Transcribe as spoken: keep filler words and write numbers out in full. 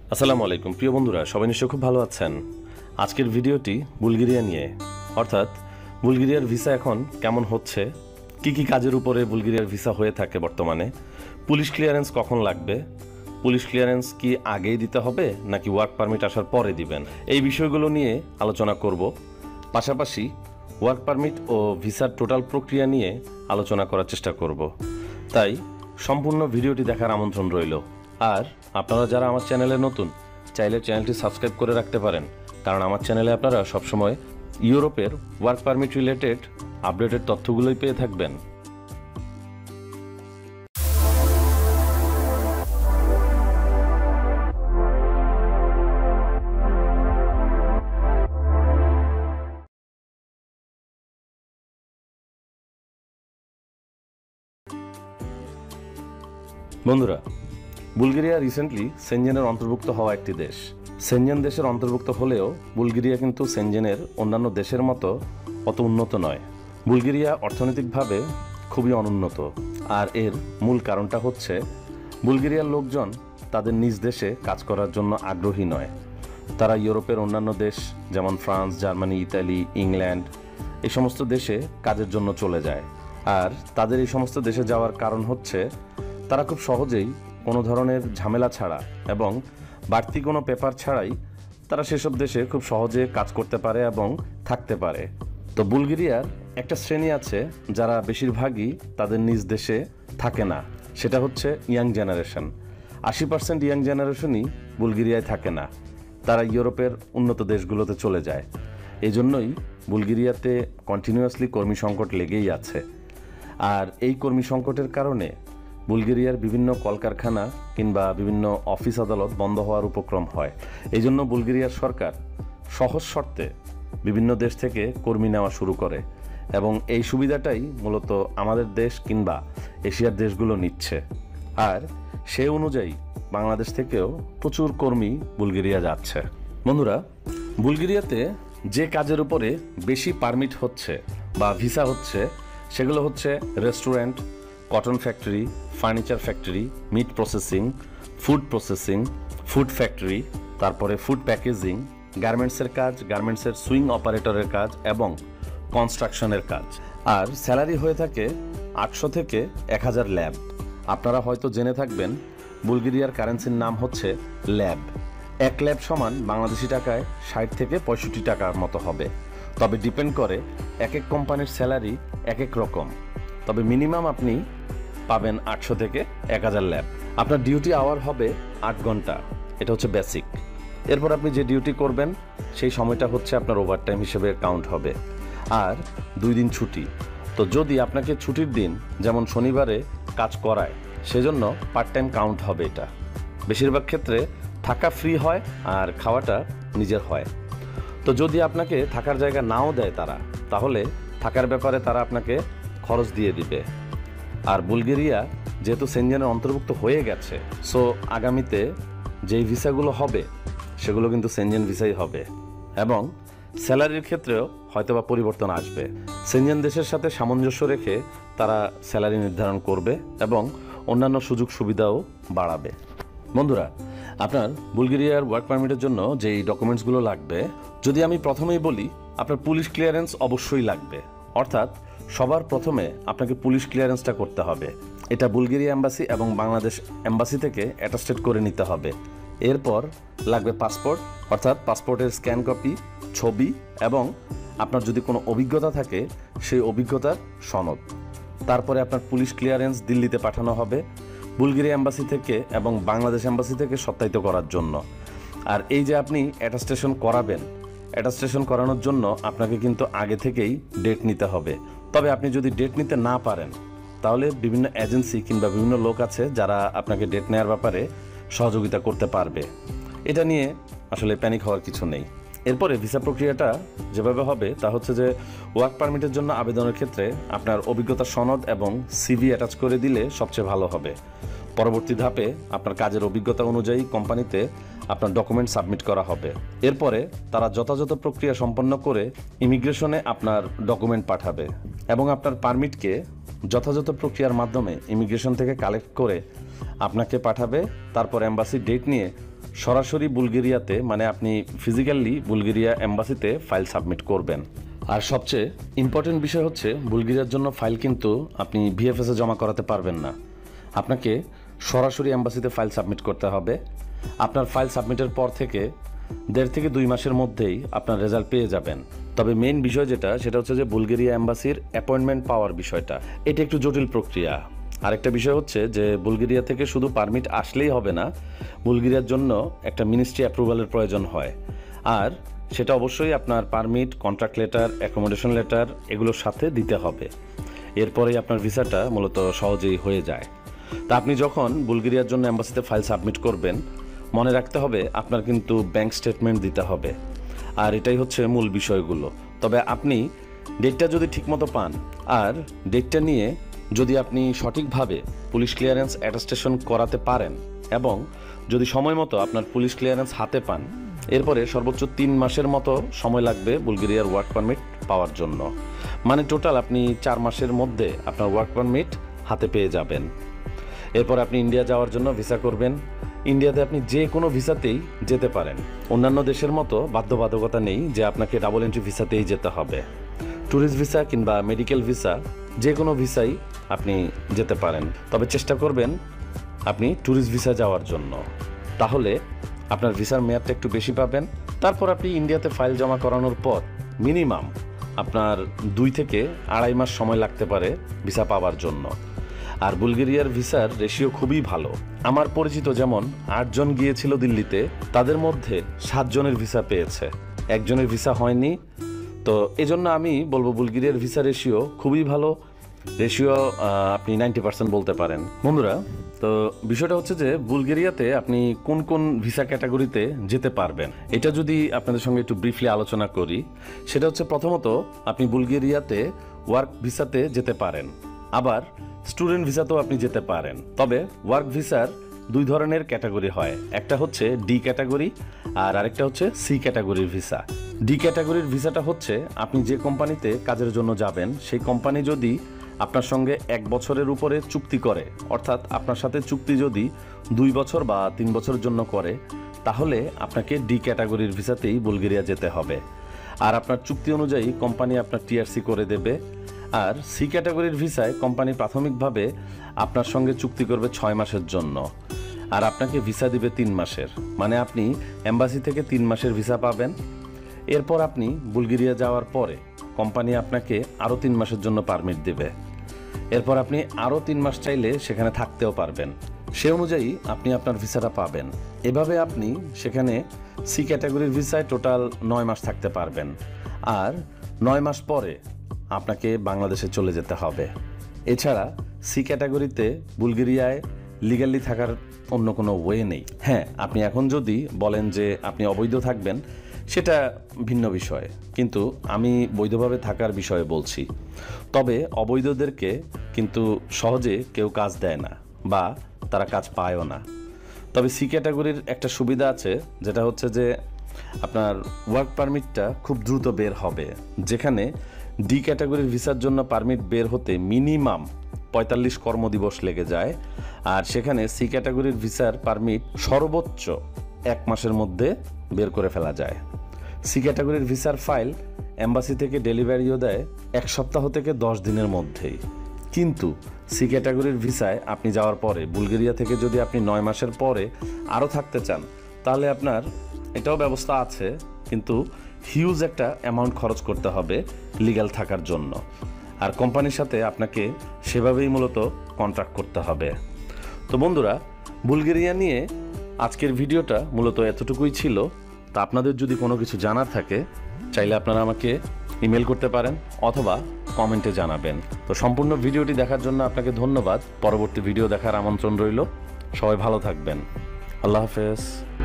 আসসালামু আলাইকুম প্রিয় বন্ধুরা, সবাই নিশ্চয়ই খুব ভালো আছেন। আজকের ভিডিওটি বুলগেরিয়া নিয়ে, অর্থাৎ বুলগেরিয়ার ভিসা এখন কেমন হচ্ছে, কি কি কাজের উপরে বুলগেরিয়ার ভিসা হয়ে থাকে বর্তমানে, পুলিশ ক্লিয়ারেন্স কখন লাগবে, পুলিশ ক্লিয়ারেন্স কি আগেই দিতে হবে নাকি ওয়ার্ক পারমিট আসার পরে দিবেন, এই বিষয়গুলো নিয়ে আলোচনা করব। পাশাপাশি ওয়ার্ক পারমিট ও ভিসার টোটাল প্রক্রিয়া নিয়ে আলোচনা করার চেষ্টা করব। তাই সম্পূর্ণ ভিডিওটি দেখার আমন্ত্রণ রইল। আর আপনারা যারা আমার চ্যানেলে নতুন, চাইলে চ্যানেলটি সাবস্ক্রাইব করে রাখতে পারেন, কারণ আমার চ্যানেলে আপনারা সবসময় ইউরোপের ওয়ার্ক পারমিট রিলেটেড আপডেটেড তথ্যগুলোই পেয়ে থাকবেন। বন্ধুরা, বুলগেরিয়া রিসেন্টলি সেনজেনের অন্তর্ভুক্ত হওয়া একটি দেশ। সেনজেন দেশের অন্তর্ভুক্ত হলেও বুলগেরিয়া কিন্তু সেনজেনের অন্যান্য দেশের মতো অত উন্নত নয়। বুলগেরিয়া অর্থনৈতিকভাবে খুবই অনুন্নত, আর এর মূল কারণটা হচ্ছে বুলগেরিয়ার লোকজন তাদের নিজ দেশে কাজ করার জন্য আগ্রহী নয়। তারা ইউরোপের অন্যান্য দেশ যেমন ফ্রান্স, জার্মানি, ইতালি, ইংল্যান্ড এই সমস্ত দেশে কাজের জন্য চলে যায়। আর তাদের এই সমস্ত দেশে যাওয়ার কারণ হচ্ছে তারা খুব সহজেই কোনো ধরনের ঝামেলা ছাড়া এবং বাড়তি কোনো পেপার ছাড়াই তারা সেসব দেশে খুব সহজে কাজ করতে পারে এবং থাকতে পারে। তো বুলগেরিয়ার একটা শ্রেণী আছে যারা বেশিরভাগই তাদের নিজ দেশে থাকে না, সেটা হচ্ছে ইয়াং জেনারেশন। আশি পার্সেন্ট ইয়াং জেনারেশনই বুলগেরিয়ায় থাকে না, তারা ইউরোপের উন্নত দেশগুলোতে চলে যায়। এই জন্যই বুলগেরিয়াতে কন্টিনিউয়াসলি কর্মী সংকট লেগেই আছে। আর এই কর্মী সংকটের কারণে বুলগেরিয়ার বিভিন্ন কলকারখানা কিংবা বিভিন্ন অফিস আদালত বন্ধ হওয়ার উপক্রম হয়। এই জন্য বুলগেরিয়ার সরকার সহজ শর্তে বিভিন্ন দেশ থেকে কর্মী নেওয়া শুরু করে, এবং এই সুবিধাটাই মূলত আমাদের দেশ কিংবা এশিয়ার দেশগুলো নিচ্ছে। আর সে অনুযায়ী বাংলাদেশ থেকেও প্রচুর কর্মী বুলগেরিয়া যাচ্ছে। বন্ধুরা, বুলগেরিয়াতে যে কাজের উপরে বেশি পারমিট হচ্ছে বা ভিসা হচ্ছে সেগুলো হচ্ছে restaurant, cotton factory, furniture factory, meat processing, food processing, food factory, তারপরে ফুড প্যাকেজিং, গার্মেন্টসের কাজ, গার্মেন্টসের সুইং অপারেটরের কাজ এবং কনস্ট্রাকশনের কাজ। আর স্যালারি হয়ে থাকে আটশো থেকে এক হাজার ল্যাব। আপনারা হয়তো জেনে থাকবেন বুলগেরিয়ার কারেন্সির নাম হচ্ছে ল্যাব। এক ল্যাব সমান বাংলাদেশি টাকায় ষাট থেকে পঁয়ষট্টি টাকার মতো হবে। তবে ডিপেন্ড করে এক এক কোম্পানির স্যালারি এক এক রকম। তবে মিনিমাম আপনি পাবেন আটশো থেকে এক হাজার ল্যাব। আপনার ডিউটি আওয়ার হবে আট ঘন্টা, এটা হচ্ছে বেসিক। এরপর আপনি যে ডিউটি করবেন সেই সময়টা হচ্ছে আপনার ওভারটাইম হিসেবে কাউন্ট হবে। আর দুই দিন ছুটি। তো যদি আপনাকে ছুটির দিন যেমন শনিবারে কাজ করায়, সেজন্য পার্ট টাইম কাউন্ট হবে এটা। বেশিরভাগ ক্ষেত্রে থাকা ফ্রি হয় আর খাওয়াটা নিজের হয়। তো যদি আপনাকে থাকার জায়গা নাও দেয় তারা, তাহলে থাকার ব্যাপারে তারা আপনাকে খরচ দিয়ে দিবে। আর বুলগেরিয়া যেহেতু সেনজেনের অন্তর্ভুক্ত হয়ে গেছে, সো আগামীতে যেই ভিসাগুলো হবে সেগুলো কিন্তু সেনজেন ভিসাই হবে, এবং স্যালারির ক্ষেত্রেও হয়তোবা পরিবর্তন আসবে। সেনজেন দেশের সাথে সামঞ্জস্য রেখে তারা স্যালারি নির্ধারণ করবে এবং অন্যান্য সুযোগ সুবিধাও বাড়াবে। বন্ধুরা, আপনার বুলগেরিয়ার ওয়ার্ক পারমিটের জন্য যেই ডকুমেন্টসগুলো লাগবে, যদি আমি প্রথমেই বলি, আপনার পুলিশ ক্লিয়ারেন্স অবশ্যই লাগবে। অর্থাৎ সবার প্রথমে আপনাকে পুলিশ ক্লিয়ারেন্সটা করতে হবে। এটা বুলগেরিয়া এম্বাসি এবং বাংলাদেশ এম্বাসি থেকে অ্যাটাস্টেড করে নিতে হবে। এরপর লাগবে পাসপোর্ট, অর্থাৎ পাসপোর্টের স্ক্যান কপি, ছবি এবং আপনার যদি কোনো অভিজ্ঞতা থাকে সেই অভিজ্ঞতার সনদ। তারপরে আপনার পুলিশ ক্লিয়ারেন্স দিল্লিতে পাঠানো হবে বুলগেরিয়া এম্বাসি থেকে এবং বাংলাদেশ এম্বাসি থেকে সত্যায়িত করার জন্য। আর এই যে আপনি অ্যাটাস্টেশন করাবেন, অ্যাটাস্টেশন করানোর জন্য আপনাকে কিন্তু আগে থেকেই ডেট নিতে হবে। তবে আপনি যদি ডেট নিতে না পারেন, তাহলে বিভিন্ন এজেন্সি কিংবা বিভিন্ন লোক আছে যারা আপনাকে ডেট নেওয়ার ব্যাপারে সহযোগিতা করতে পারবে। এটা নিয়ে আসলে প্যানিক হওয়ার কিছু নেই। এরপরে ভিসা প্রক্রিয়াটা যেভাবে হবে তা হচ্ছে যে ওয়ার্ক পারমিটের জন্য আবেদনের ক্ষেত্রে আপনার অভিজ্ঞতা সনদ এবং সিভি অ্যাটাচ করে দিলে সবচেয়ে ভালো হবে। পরবর্তী ধাপে আপনার কাজের অভিজ্ঞতা অনুযায়ী কোম্পানিতে আপনার ডকুমেন্ট সাবমিট করা হবে। এরপরে তারা যথাযথ প্রক্রিয়া সম্পন্ন করে ইমিগ্রেশনে আপনার ডকুমেন্ট পাঠাবে এবং আপনার পারমিটকে যথাযথ প্রক্রিয়ার মাধ্যমে ইমিগ্রেশন থেকে কালেক্ট করে আপনাকে পাঠাবে। তারপর এম্বাসি ডেট নিয়ে সরাসরি বুলগেরিয়াতে মানে আপনি ফিজিক্যালি বুলগেরিয়া এম্বাসিতে ফাইল সাবমিট করবেন। আর সবচেয়ে ইম্পর্টেন্ট বিষয় হচ্ছে বুলগেরিয়ার জন্য ফাইল কিন্তু আপনি ভিএফএসে জমা করাতে পারবেন না, আপনাকে সরাসরি এম্বাসিতে ফাইল সাবমিট করতে হবে। আপনার ফাইল সাবমিটের পর থেকে দেড় থেকে দুই মাসের মধ্যেই আপনার রেজাল্ট পেয়ে যাবেন। তবে মেইন বিষয় যেটা সেটা হচ্ছে যে বুলগেরিয়া এম্বাসির অ্যাপয়েন্টমেন্ট পাওয়ার বিষয়টা, এটা একটু জটিল প্রক্রিয়া। আরেকটা বিষয় হচ্ছে যে বুলগেরিয়া থেকে শুধু পারমিট আসলেই হবে না, বুলগেরিয়ার জন্য একটা মিনিস্ট্রি অ্যাপ্রুভালের প্রয়োজন হয়। আর সেটা অবশ্যই আপনার permit, contract letter, accommodation letter এগুলোর সাথে দিতে হবে। এরপরেই আপনার ভিসাটা মূলত সহজেই হয়ে যায়। তা আপনি যখন বুলগেরিয়ার জন্য এম্বাসিতে ফাইল সাবমিট করবেন, মনে রাখতে হবে আপনার কিন্তু ব্যাংক স্টেটমেন্ট দিতে হবে। আর এটাই হচ্ছে মূল বিষয়গুলো। তবে আপনি ডেটটা যদি ঠিকমতো পান আর ডেটটা নিয়ে যদি আপনি সঠিকভাবে পুলিশ ক্লিয়ারেন্স অ্যাটাস্টেশন করাতে পারেন এবং যদি সময় মতো আপনার পুলিশ ক্লিয়ারেন্স হাতে পান, এরপরে সর্বোচ্চ তিন মাসের মতো সময় লাগবে বুলগেরিয়ার ওয়ার্ক পারমিট পাওয়ার জন্য। মানে টোটাল আপনি চার মাসের মধ্যে আপনার ওয়ার্ক পারমিট হাতে পেয়ে যাবেন। এরপর আপনি ইন্ডিয়া যাওয়ার জন্য ভিসা করবেন। ইন্ডিয়াতে আপনি যে কোনো ভিসাতেই যেতে পারেন, অন্যান্য দেশের মতো বাধ্যবাধকতা নেই যে আপনাকে ডাবল এন্ট্রি ভিসাতেই যেতে হবে। ট্যুরিস্ট ভিসা কিংবা মেডিকেল ভিসা যে কোনো ভিসাই আপনি যেতে পারেন, তবে চেষ্টা করবেন আপনি ট্যুরিস্ট ভিসা যাওয়ার জন্য, তাহলে আপনার ভিসার মেয়াদটা একটু বেশি পাবেন। তারপর আপনি ইন্ডিয়াতে ফাইল জমা করানোর পর মিনিমাম আপনার দুই থেকে আড়াই মাস সময় লাগতে পারে ভিসা পাওয়ার জন্য। আর বুলগেরিয়ার ভিসার রেশিও খুবই ভালো। আমার পরিচিত যেমন আটজন গিয়েছিল দিল্লিতে, তাদের মধ্যে সাতজনের ভিসা পেয়েছে, একজনের ভিসা হয়নি। তো এজন্য আমি বলবো বুলগেরিয়ার ভিসা রেশিও খুবই ভালো, রেশিও আপনি নাইনটি পার্সেন্ট বলতে পারেন। বন্ধুরা, তো বিষয়টা হচ্ছে যে বুলগেরিয়াতে আপনি কোন কোন ভিসা ক্যাটাগরিতে যেতে পারবেন এটা যদি আপনাদের সঙ্গে একটু ব্রিফলি আলোচনা করি, সেটা হচ্ছে প্রথমত আপনি বুলগেরিয়াতে ওয়ার্ক ভিসাতে যেতে পারেন, আবার স্টুডেন্ট ভিসাতেও আপনি যেতে পারেন। তবে ওয়ার্ক ভিসার দুই ধরনের ক্যাটাগরি হয়, একটা হচ্ছে ডি ক্যাটাগরি আর আরেকটা হচ্ছে সি ক্যাটাগরির ভিসা। ডি ক্যাটাগরির ভিসাটা হচ্ছে আপনি যে কোম্পানিতে কাজের জন্য যাবেন সেই কোম্পানি যদি আপনার সঙ্গে এক বছরের উপরে চুক্তি করে, অর্থাৎ আপনার সাথে চুক্তি যদি দুই বছর বা তিন বছরের জন্য করে, তাহলে আপনাকে ডি ক্যাটাগরির ভিসাতেই বুলগেরিয়া যেতে হবে। আর আপনার চুক্তি অনুযায়ী কোম্পানি আপনার টিআরসি করে দেবে। আর সি ক্যাটাগরির ভিসায় কোম্পানি প্রাথমিকভাবে আপনার সঙ্গে চুক্তি করবে ছয় মাসের জন্য, আর আপনাকে ভিসা দিবে তিন মাসের, মানে আপনি এম্বাসি থেকে তিন মাসের ভিসা পাবেন। এরপর আপনি বুলগেরিয়া যাওয়ার পরে কোম্পানি আপনাকে আরও তিন মাসের জন্য পারমিট দেবে। এরপর আপনি আরও তিন মাস চাইলে সেখানে থাকতেও পারবেন, সে অনুযায়ী আপনি আপনার ভিসাটা পাবেন। এভাবে আপনি সেখানে সি ক্যাটাগরির ভিসায় টোটাল নয় মাস থাকতে পারবেন। আর নয় মাস পরে আপনাকে বাংলাদেশে চলে যেতে হবে। এছাড়া সি ক্যাটাগরিতে বুলগেরিয়ায় লিগালি থাকার অন্য কোনো ওয়ে নেই। হ্যাঁ, আপনি এখন যদি বলেন যে আপনি অবৈধ থাকবেন, সেটা ভিন্ন বিষয়, কিন্তু আমি বৈধভাবে থাকার বিষয়ে বলছি। তবে অবৈধদেরকে কিন্তু সহজে কেউ কাজ দেয় না বা তারা কাজ পায়ও না। তবে সি ক্যাটাগরির একটা সুবিধা আছে, যেটা হচ্ছে যে আপনার ওয়ার্ক পারমিটটা খুব দ্রুত বের হবে, যেখানে ডি ক্যাটাগরির ভিসার জন্য পারমিট বের হতে মিনিমাম পঁয়তাল্লিশ কর্মদিবস লেগে যায়। আর সেখানে সি ক্যাটাগরির ভিসার পারমিট সর্বোচ্চ এক মাসের মধ্যে বের করে ফেলা যায়। সি ক্যাটাগরির ভিসার ফাইল এম্বাসি থেকে ডেলিভারিও দেয় এক সপ্তাহ থেকে দশ দিনের মধ্যেই। কিন্তু সি ক্যাটাগরির ভিসায় আপনি যাওয়ার পরে বুলগেরিয়া থেকে যদি আপনি নয় মাসের পরে আরও থাকতে চান, তাহলে আপনার এটাও ব্যবস্থা আছে, কিন্তু হিউজ একটা অ্যামাউন্ট খরচ করতে হবে লিগ্যাল থাকার জন্য। আর কোম্পানির সাথে আপনাকে সেভাবেই মূলত কন্ট্রাক্ট করতে হবে। তো বন্ধুরা, বুলগেরিয়া নিয়ে আজকের ভিডিওটা মূলত এতটুকুই ছিল। তা আপনাদের যদি কোনো কিছু জানার থাকে, চাইলে আপনারা আমাকে ইমেল করতে পারেন অথবা কমেন্টে জানাবেন। তো সম্পূর্ণ ভিডিওটি দেখার জন্য আপনাকে ধন্যবাদ। পরবর্তী ভিডিও দেখার আমন্ত্রণ রইল। সবাই ভালো থাকবেন। আল্লাহ হাফেজ।